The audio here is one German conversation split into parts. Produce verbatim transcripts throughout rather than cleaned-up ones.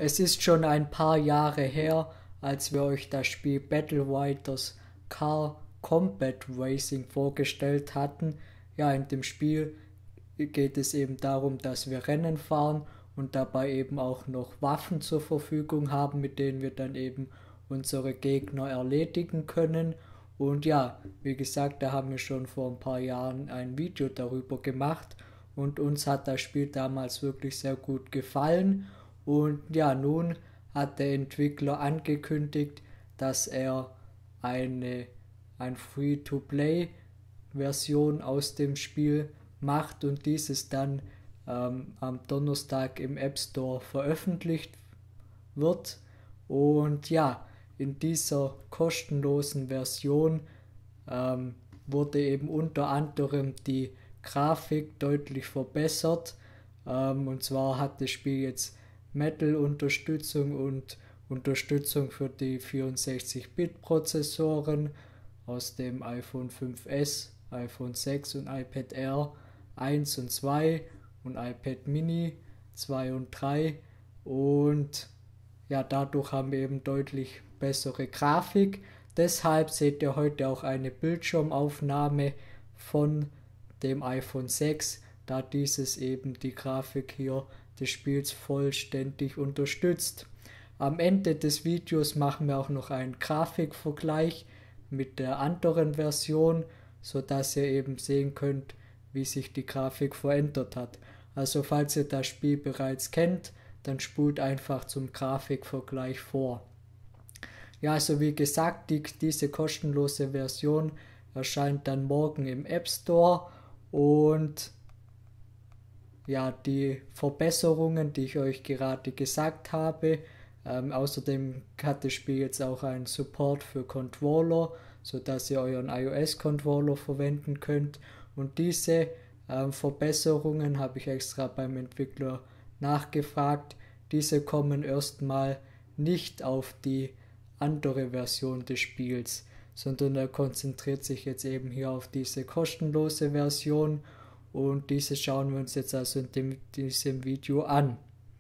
es ist schon ein paar Jahre her, als wir euch das Spiel Battle Riders Car Combat Racing vorgestellt hatten. Ja, in dem Spiel geht es eben darum, dass wir Rennen fahren und dabei eben auch noch Waffen zur Verfügung haben, mit denen wir dann eben unsere Gegner erledigen können. Und ja, wie gesagt, da haben wir schon vor ein paar Jahren ein Video darüber gemacht und uns hat das Spiel damals wirklich sehr gut gefallen. Und ja, nun hat der Entwickler angekündigt, dass er eine ein Free-to-Play-Version aus dem Spiel macht und dieses dann ähm, am Donnerstag im App Store veröffentlicht wird. Und ja, in dieser kostenlosen Version ähm, wurde eben unter anderem die Grafik deutlich verbessert. Ähm, und zwar hat das Spiel jetzt Metal-Unterstützung und Unterstützung für die vierundsechzig Bit Prozessoren aus dem iPhone fünf S, iPhone sechs und iPad Air eins und zwei und iPad Mini zwei und drei. Und ja, dadurch haben wir eben deutlich bessere Grafik. Deshalb seht ihr heute auch eine Bildschirmaufnahme von dem iPhone sechs, da dieses eben die Grafik hier des Spiels vollständig unterstützt. Am Ende des Videos machen wir auch noch einen Grafikvergleich mit der anderen Version, sodass ihr eben sehen könnt, wie sich die Grafik verändert hat. Also falls ihr das Spiel bereits kennt, dann spult einfach zum Grafikvergleich vor. Ja, also wie gesagt, die, diese kostenlose Version erscheint dann morgen im App Store und ja, die Verbesserungen, die ich euch gerade gesagt habe, ähm, außerdem hat das Spiel jetzt auch einen Support für Controller, sodass ihr euren iOS-Controller verwenden könnt. Und diese ähm, Verbesserungen habe ich extra beim Entwickler nachgefragt. Diese kommen erstmal nicht auf die andere Version des Spiels, sondern er konzentriert sich jetzt eben hier auf diese kostenlose Version und diese schauen wir uns jetzt also in dem, diesem Video an.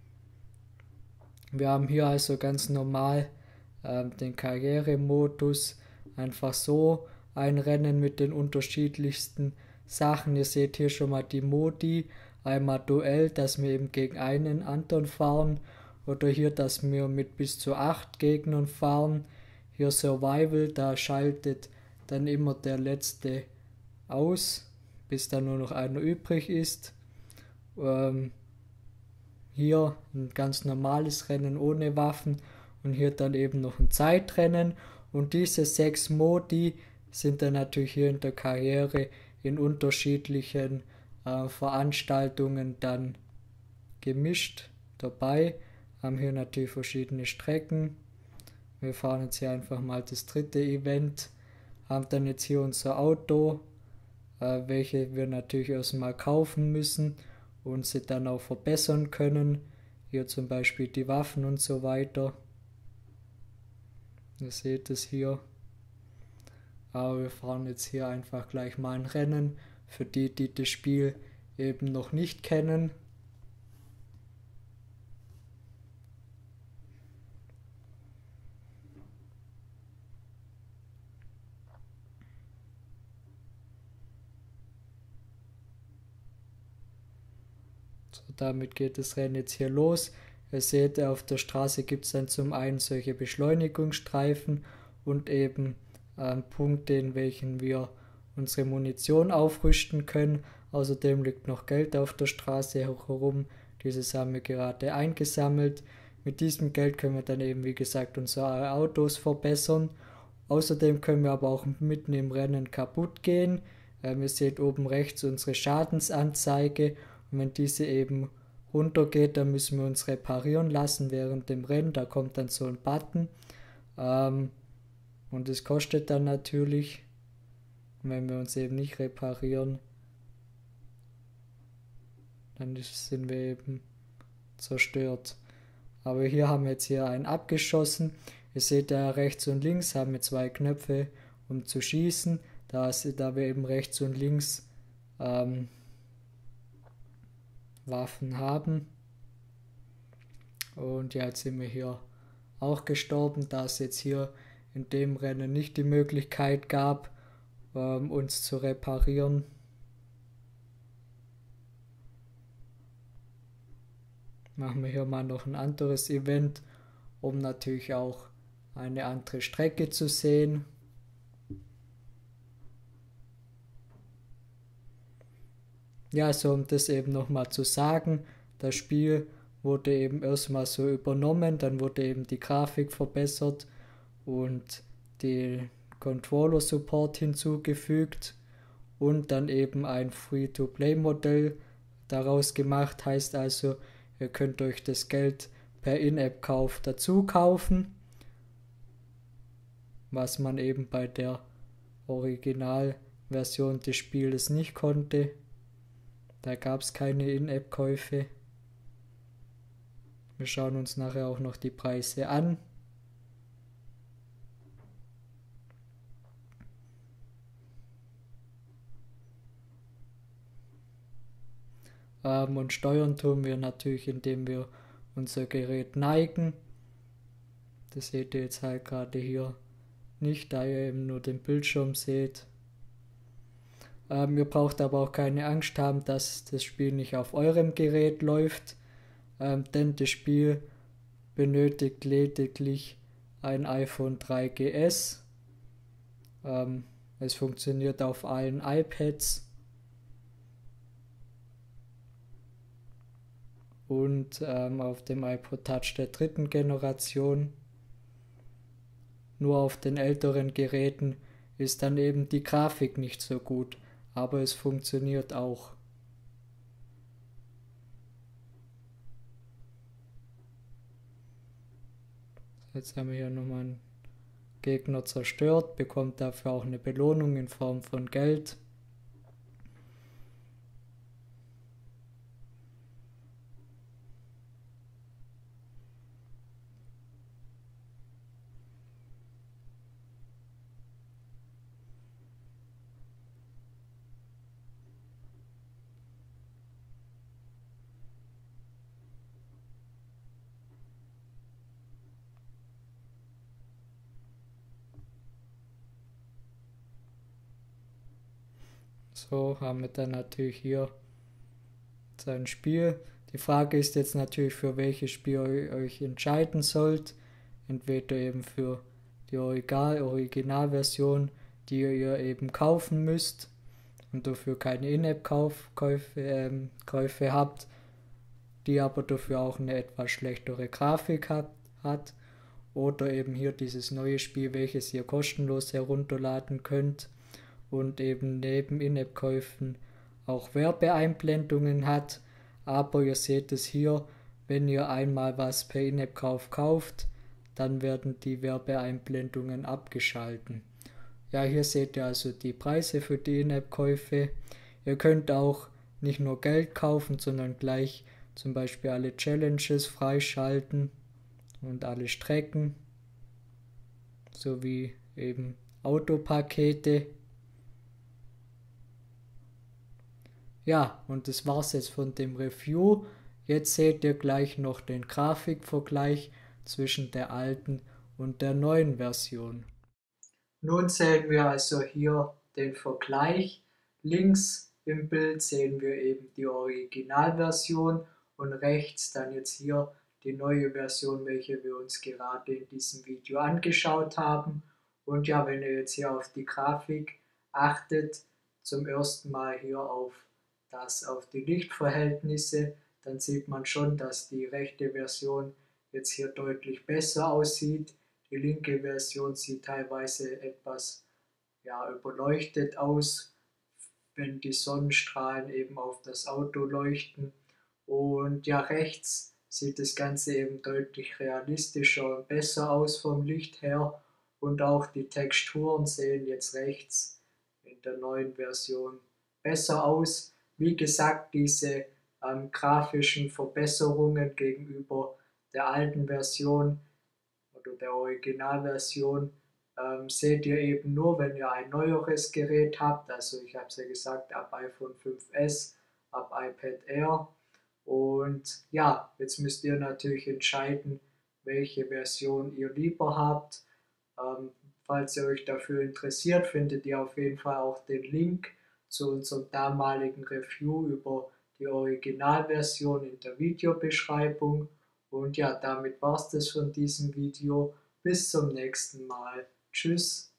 Wir haben hier also ganz normal ähm, den Karrieremodus, einfach so ein Rennen mit den unterschiedlichsten Sachen. Ihr seht hier schon mal die Modi, einmal Duell, dass wir eben gegen einen anderen fahren, oder hier, dass wir mit bis zu acht Gegnern fahren. Hier Survival, da schaltet dann immer der letzte aus, bis dann nur noch einer übrig ist. Ähm, hier ein ganz normales Rennen ohne Waffen und hier dann eben noch ein Zeitrennen. Und diese sechs Modi sind dann natürlich hier in der Karriere in unterschiedlichen äh, Veranstaltungen dann gemischt dabei. Haben hier natürlich verschiedene Strecken. Wir fahren jetzt hier einfach mal das dritte Event. Haben dann jetzt hier unser Auto, äh, welche wir natürlich erstmal kaufen müssen und sie dann auch verbessern können. Hier zum Beispiel die Waffen und so weiter. Ihr seht es hier. Aber wir fahren jetzt hier einfach gleich mal ein Rennen für die, die das Spiel eben noch nicht kennen. So, damit geht das Rennen jetzt hier los. Ihr seht, auf der Straße gibt es dann zum einen solche Beschleunigungsstreifen und eben ähm, Punkte, in welchen wir unsere Munition aufrüsten können. Außerdem liegt noch Geld auf der Straße herum. Dieses haben wir gerade eingesammelt. Mit diesem Geld können wir dann eben, wie gesagt, unsere Autos verbessern. Außerdem können wir aber auch mitten im Rennen kaputt gehen. Ähm, ihr seht oben rechts unsere Schadensanzeige. Und wenn diese eben runtergeht, dann müssen wir uns reparieren lassen während dem Rennen. Da kommt dann so ein Button. Ähm, und es kostet dann natürlich. Und wenn wir uns eben nicht reparieren, dann sind wir eben zerstört. Aber hier haben wir jetzt hier einen abgeschossen. Ihr seht da rechts und links haben wir zwei Knöpfe, um zu schießen. Da, da wir eben rechts und links ähm, Waffen haben. Und ja, jetzt sind wir hier auch gestorben, da es jetzt hier in dem Rennen nicht die Möglichkeit gab, ähm, uns zu reparieren. Machen wir hier mal noch ein anderes Event, um natürlich auch eine andere Strecke zu sehen. Ja, so um das eben nochmal zu sagen, das Spiel wurde eben erstmal so übernommen, dann wurde eben die Grafik verbessert und die Controller-Support hinzugefügt und dann eben ein Free-to-Play-Modell daraus gemacht. Heißt also, ihr könnt euch das Geld per In-App-Kauf dazu kaufen, was man eben bei der Originalversion des Spieles nicht konnte. Da gab es keine In-App-Käufe. Wir schauen uns nachher auch noch die Preise an. Ähm, und steuern tun wir natürlich, indem wir unser Gerät neigen. Das seht ihr jetzt halt gerade hier nicht, da ihr eben nur den Bildschirm seht. Ähm, ihr braucht aber auch keine Angst haben, dass das Spiel nicht auf eurem Gerät läuft, ähm, denn das Spiel benötigt lediglich ein iPhone drei G S. Ähm, es funktioniert auf allen iPads und ähm, auf dem iPod Touch der dritten Generation. Nur auf den älteren Geräten ist dann eben die Grafik nicht so gut, aber es funktioniert auch. Jetzt haben wir hier nochmal einen Gegner zerstört, bekommt dafür auch eine Belohnung in Form von Geld. So haben wir dann natürlich hier sein Spiel. Die Frage ist jetzt natürlich, für welches Spiel ihr euch entscheiden sollt. Entweder eben für die Originalversion, die ihr eben kaufen müsst und dafür keine In-App-Käufe ähm, Käufe habt, die aber dafür auch eine etwas schlechtere Grafik hat, hat. Oder eben hier dieses neue Spiel, welches ihr kostenlos herunterladen könnt und eben neben In-App-Käufen auch Werbeeinblendungen hat. Aber ihr seht es hier, wenn ihr einmal was per In-App-Kauf kauft, dann werden die Werbeeinblendungen abgeschalten. Ja, hier seht ihr also die Preise für die In-App-Käufe. Ihr könnt auch nicht nur Geld kaufen, sondern gleich zum Beispiel alle Challenges freischalten und alle Strecken, sowie eben Autopakete. Ja, und das war's jetzt von dem Review. Jetzt seht ihr gleich noch den Grafikvergleich zwischen der alten und der neuen Version. Nun sehen wir also hier den Vergleich. Links im Bild sehen wir eben die Originalversion und rechts dann jetzt hier die neue Version, welche wir uns gerade in diesem Video angeschaut haben. Und ja, wenn ihr jetzt hier auf die Grafik achtet, zum ersten Mal hier auf das, auf die Lichtverhältnisse, dann sieht man schon, dass die rechte Version jetzt hier deutlich besser aussieht. Die linke Version sieht teilweise etwas ja, überleuchtet aus, wenn die Sonnenstrahlen eben auf das Auto leuchten. Und ja, rechts sieht das Ganze eben deutlich realistischer und besser aus vom Licht her. Und auch die Texturen sehen jetzt rechts in der neuen Version besser aus. Wie gesagt, diese ähm, grafischen Verbesserungen gegenüber der alten Version oder der Originalversion ähm, seht ihr eben nur, wenn ihr ein neueres Gerät habt. Also ich habe es ja gesagt, ab iPhone fünf S, ab iPad Air. Und ja, jetzt müsst ihr natürlich entscheiden, welche Version ihr lieber habt. Ähm, falls ihr euch dafür interessiert, findet ihr auf jeden Fall auch den Link zu unserem damaligen Review über die Originalversion in der Videobeschreibung. Und ja, damit war es das von diesem Video. Bis zum nächsten Mal. Tschüss.